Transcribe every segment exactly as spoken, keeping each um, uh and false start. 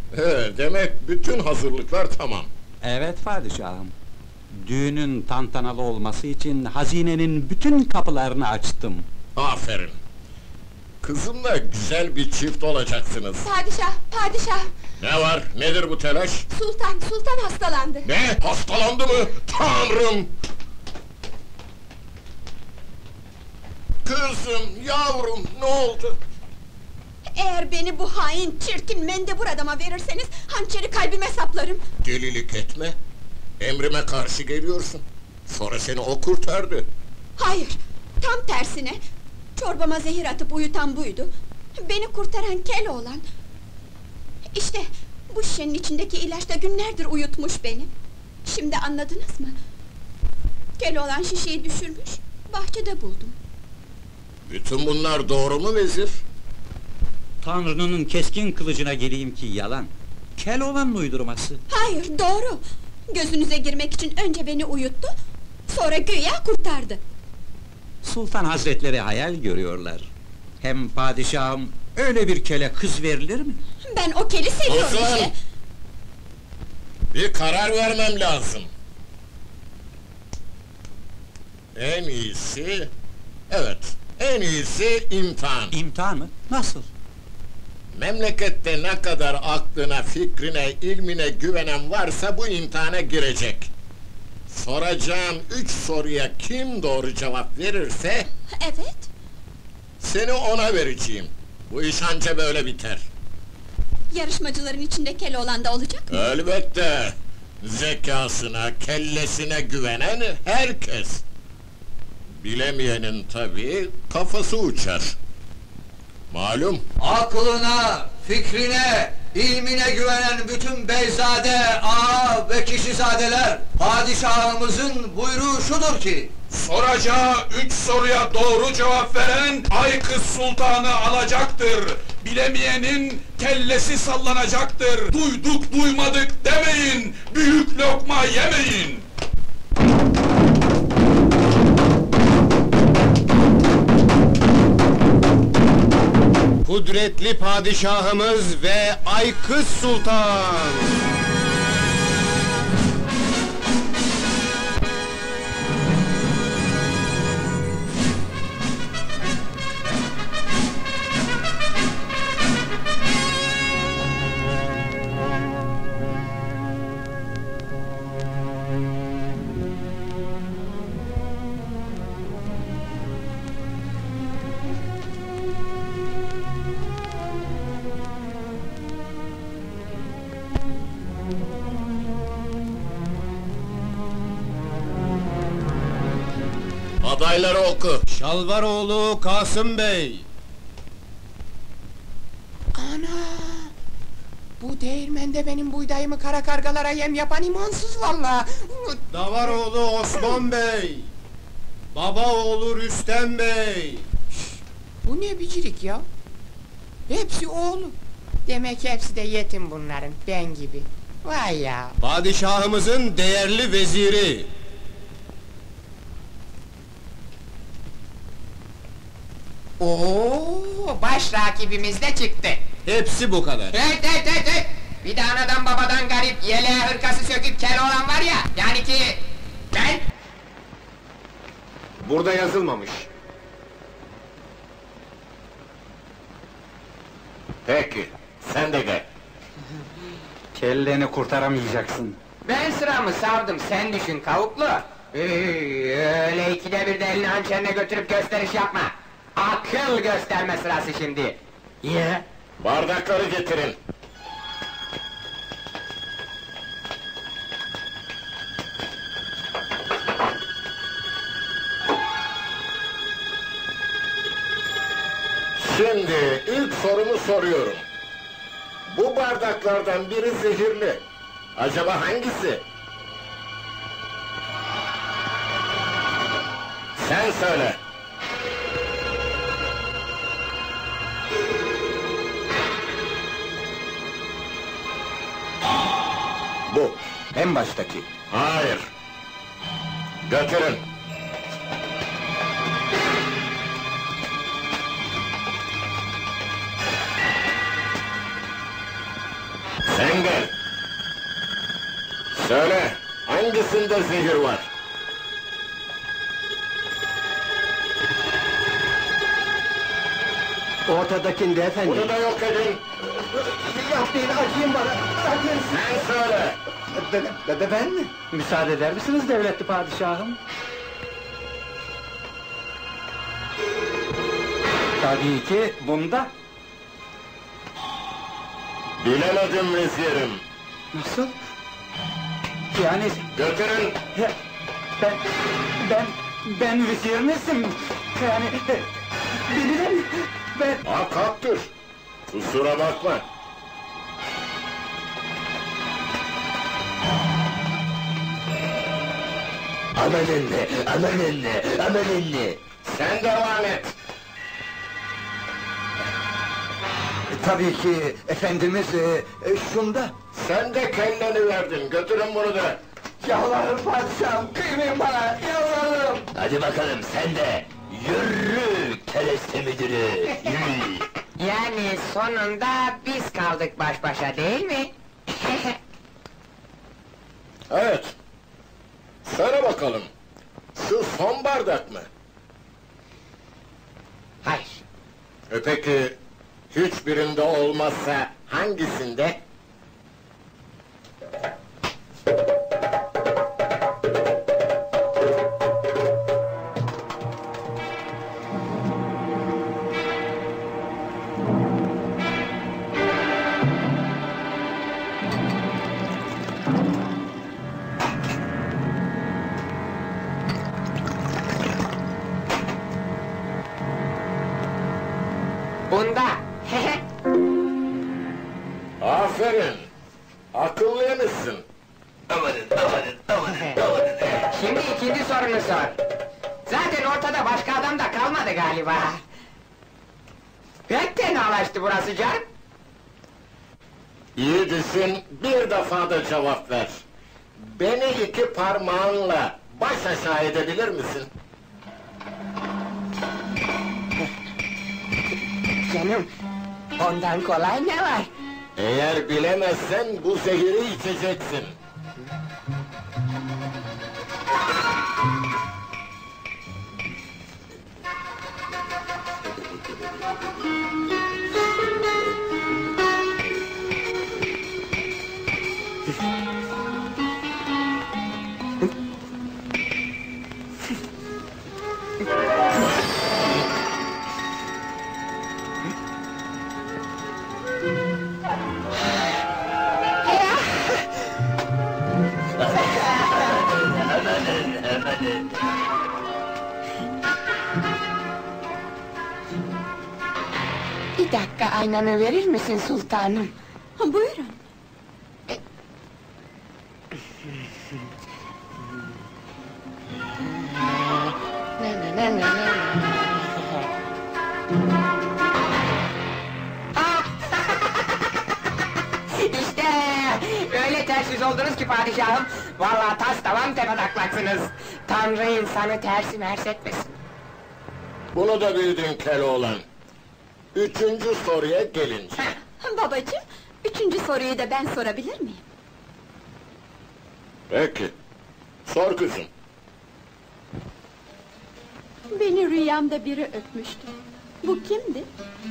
He, demek bütün hazırlıklar tamam. Evet padişahım. Düğünün tantanalı olması için hazinenin bütün kapılarını açtım. Aferin. Kızımla güzel bir çift olacaksınız. Padişah, padişah! Ne var, nedir bu telaş? Sultan, sultan hastalandı! Ne, hastalandı mı? Tanrım! Kızım, yavrum, ne oldu? Eğer beni bu hain, çirkin, mendebur adama verirseniz, hançeri kalbime saplarım! Delilik etme! Emrime karşı geliyorsun. Sonra seni o kurtardı. Hayır, tam tersine! Çorbama zehir atıp uyutan buydu. Beni kurtaran Keloğlan! İşte, bu şişenin içindeki ilaç da günlerdir uyutmuş beni. Şimdi anladınız mı? Keloğlan şişeyi düşürmüş, bahçede buldum. Bütün bunlar doğru mu vezir? Tanrı'nın keskin kılıcına geleyim ki yalan. Keloğlan'ın uydurması. Hayır, doğru! Gözünüze girmek için önce beni uyuttu, sonra güya kurtardı. Sultan hazretleri hayal görüyorlar. Hem padişahım, öyle bir kele kız verilir mi? Ben o keli seviyorum Ozan! işte! Bir karar vermem lazım. En iyisi... Evet, en iyisi imtihan. İmtihan mı? Nasıl? Memlekette ne kadar aklına, fikrine, ilmine güvenen varsa bu imtihana girecek. Soracağım üç soruya kim doğru cevap verirse... Evet! Seni ona vereceğim. Bu iş anca böyle biter. Yarışmacıların içinde Keloğlan da olacak mı? Elbette! Zekasına, kellesine güvenen herkes! Bilemeyenin tabii kafası uçar. Malum! Aklına, fikrine, ilmine güvenen bütün beyzade, ağa ve kişizadeler, padişahımızın buyruğu şudur ki... Soracağı üç soruya doğru cevap veren Aykız Sultan'ı alacaktır. Bilemeyenin kellesi sallanacaktır. Duyduk duymadık demeyin, büyük lokma yemeyin. Kudretli padişahımız ve Aykız Sultan! Adayları oku! Şalvaroğlu Kasım Bey! Ana! Bu değirmende benim buğdayımı kara kargalara yem yapan imansız valla! Davaroğlu Osman Bey! Babaoğlu Rüstem Bey! Bu ne bicirik ya? Hepsi oğlu! Demek hepsi de yetim bunların, ben gibi! Vay ya! Padişahımızın değerli veziri! Oo, baş rakibimiz de çıktı! Hepsi bu kadar! Hey hey hey hey! Bir de anadan babadan garip, yeleğe hırkası söküp kel olan var ya, yani ki... Ben... Burada yazılmamış. Peki, sen de gel. Kelleni kurtaramayacaksın. Ben sıramı savdım, sen düşün kavuklu! Ee, öyle ikide bir de elini hançerine götürüp gösteriş yapma! Akıl gösterme sırası şimdi! Niye? Bardakları getirin. Şimdi ilk sorumu soruyorum. Bu bardaklardan biri zehirli. Acaba hangisi? Sen söyle. Bu. En baştaki. Hayır. Götürün. Sen gel. Söyle, hangisinde zehir var? Ortadakinde efendim. Bunu da yok edin. Yapmayın, acıyın bana. Acıyın. Sen söyle. Be, be, ben mi? Müsaade eder misiniz devletli padişahım? Tabii ki bunda. Bilemedim vezirim. Nasıl? Yani Götürün. ya, ben ben ben vezirinizim. Yani bilirim ben. Ha kalktır. Kusura bakma. Aman anne, aman anne, aman anne. Sen devam et. Tabii ki efendimiz e, e, şunda. Sen de kelleni verdin. Götürün bunu da. Yalvarırım padişahım, kıymayın bana, yalvarırım. Hadi bakalım sen de. Yürü kereste müdürü, yürü. Yani sonunda biz kaldık baş başa değil mi? Evet. Söyle bakalım. Şu son bardak mı? Hayır. E peki, hiçbirinde olmazsa hangisinde? Bunda. Aferin! Akıllıymışsın. Amanın, amanın, amanın, amanın. Şimdi ikinci sorunu sor. Zaten ortada başka adam da kalmadı galiba. Pek tenalaştı burası canım. İyi düşün, bir defa da cevap ver. Beni iki parmağınla baş aşağı edebilir misin? Canım, ondan kolay ne var? Eğer bilemezsen bu zehiri içeceksin. Bir dakika aynanı verir misin sultanım? Ha, buyurun. İşte öyle ters yüz oldunuz ki padişahım. Vallahi tas tavan tepadaklaksınız. Tanrı insanı tersi mers etmesin. Bunu da bildin Keloğlan. Üçüncü soruya gelince. Babacığım, üçüncü soruyu da ben sorabilir miyim? Peki. Sor kızım. Beni rüyamda biri öpmüştü. Bu kimdi?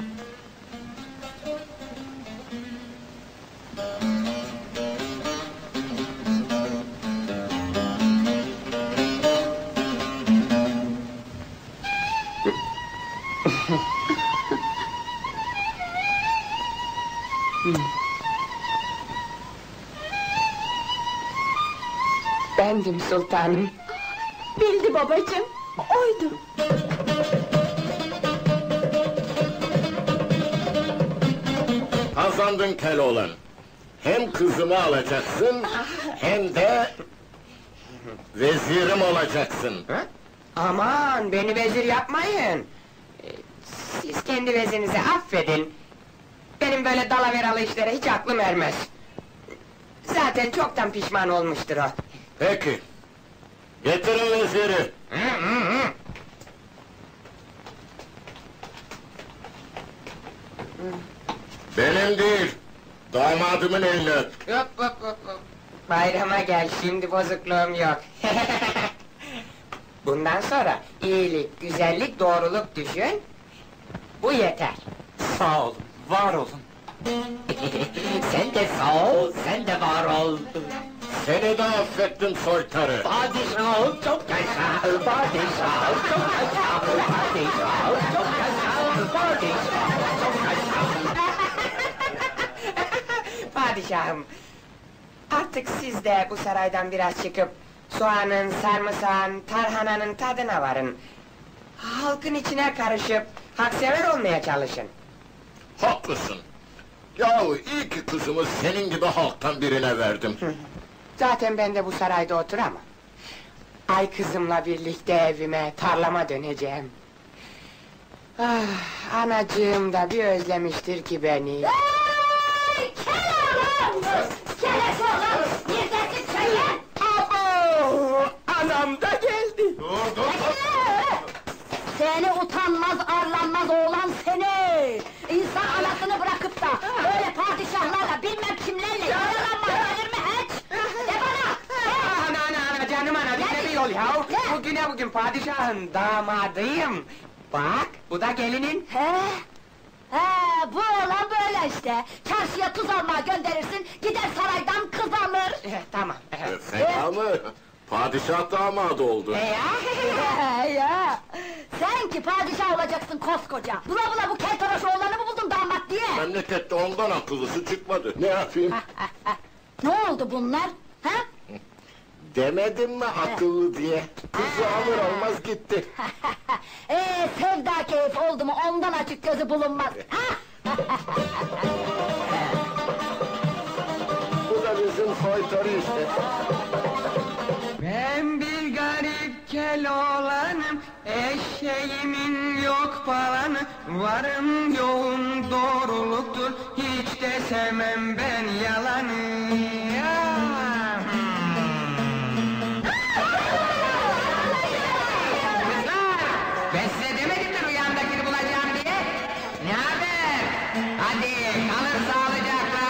Bendim sultanım. Bildi babacığım, oydu. Kazandın Keloğlan. Hem kızımı alacaksın, hem de vezirim olacaksın. Ha? Aman beni vezir yapmayın. Ee, Siz kendi vezirinizi affedin. Benim böyle dalaveralı işlere hiç aklım ermez. Zaten çoktan pişman olmuştur o. Peki. Getirin veziri. Benim değil, Damadımın elini öp. Yok yok yok yok. Bayrama gel, şimdi bozukluğum yok. Bundan sonra iyilik, güzellik, doğruluk düşün. Bu yeter. Sağ olun, var olun. Sen de sağ ol, sen de var ol. Seni de affettim soytarı. Padişahım çok yaşa, padişahım çok yaşa, padişahım çok yaşa, padişahım çok yaşa. Padişahım, artık siz de bu saraydan biraz çıkıp soğanın, sarımsağın, tarhananın tadına varın. Halkın içine karışıp haksever olmaya çalışın. Haklısın. Yahu iyi ki kızımı senin gibi halktan birine verdim. Zaten ben de bu sarayda oturamam. Ay kızımla birlikte evime, tarlama döneceğim. Ah, anacığım da bir özlemiştir ki beni. Hey! Kel oğlum! Kelesi oğlum! Neredesin sen ya? Abo! Anam da geldi! Dur dur! Seni utanmaz, arlanmaz oğlan seni! İnsan anasını bırakıp da böyle padişahlarla bilmem kimlerle yaralanmaz gelir mi hiç? De bana! Ah, ana ana ana canım ana, bize bir yol ya! Bugüne bugün padişahın damadıyım! Bak, bu da gelinin! He? He, bu oğlan böyle işte! Çarşıya tuz almaya gönderirsin, gider saraydan kız alır! Eh, tamam. E, Fena mı? Padişah damadı oldu. E ya? He ya! Sen ki padişah olacaksın koskoca! Bula bula bu keltoraş oğlanı mı buldun damat diye? Memlekette ondan akıllısı çıkmadı. Ne yapayım? Ne oldu bunlar? Ha? Demedim mi akıllı diye? Kızı alır almaz gitti. Ee, sevda keyif oldu mu ondan açık gözü bulunmaz! Bu da bizim soytarı işte. Ben bir garip kel oğlanım, eşeğimin yok falanı, varım yoğun doğruluktur, hiç de sevmem ben yalanı. Ya! Kızlar! Ben size demedim mi rüyamdakini bulacağım diye? Ne haber? Hadi kalın sağlıcakla!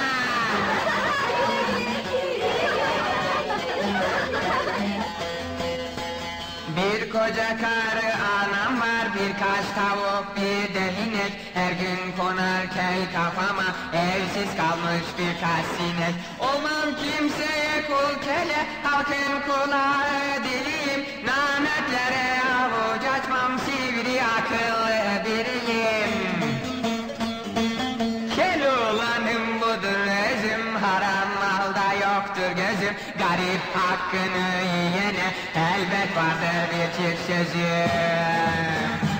Bir koca karı anam var, birkaç tavuk, bir de inek. Her gün konar kel kafama, evsiz kalmış birkaç sinek. Olmam kimseye kul kele, halkın kulağı diliyim. Nametlere avuç açmam, sivri akıllı biriyim. Kel oğlanım budur özüm, haram malda yoktur gözüm. Garip hakkını yiyene elbet vardır bir çift sözüm.